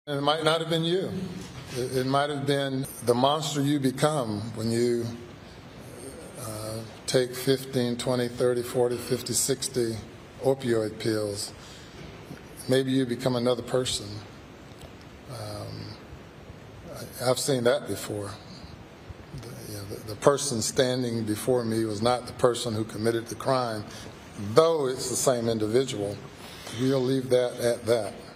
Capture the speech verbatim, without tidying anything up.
It might not have been you. It, it might have been the monster you become when you uh, take fifteen, twenty, thirty, forty, fifty, sixty opioid pills. Maybe you become another person. Um, I, I've seen that before. The, you know, the, the person standing before me was not the person who committed the crime, though it's the same individual. We'll leave that at that.